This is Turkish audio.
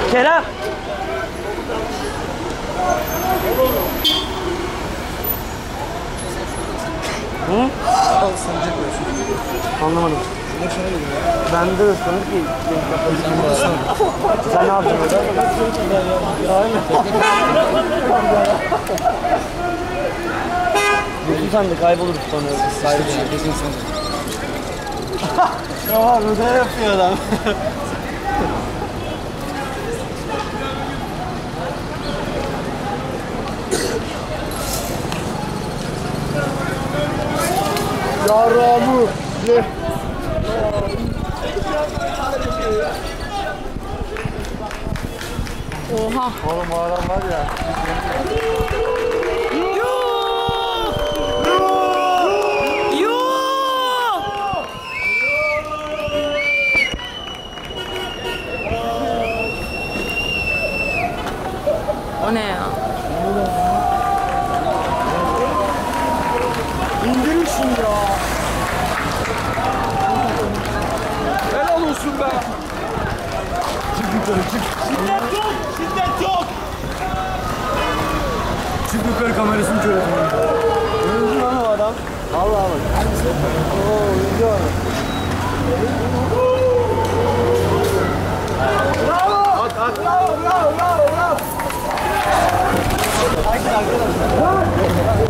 Kerem. Hı? Anlamadım. Ben de ıslanır ki. Sen ne yaptın orada? Bütün sen de kayboluruz sonra. Tamam, bu da yapıyor adam. Yaramı ye. Oha. Oğlum o adam var ya. O ne ya? İndirin şunu ya. Helal olsun be. Çık yukarı çık. Şiddet yok. Şiddet yok. Çık yukarı kamerasını kör etmeyin. Öldü lan o adam. Vallahi bak. Oo öldü o adam. Bravo. At. Bravo. Haydi arkadaşlar.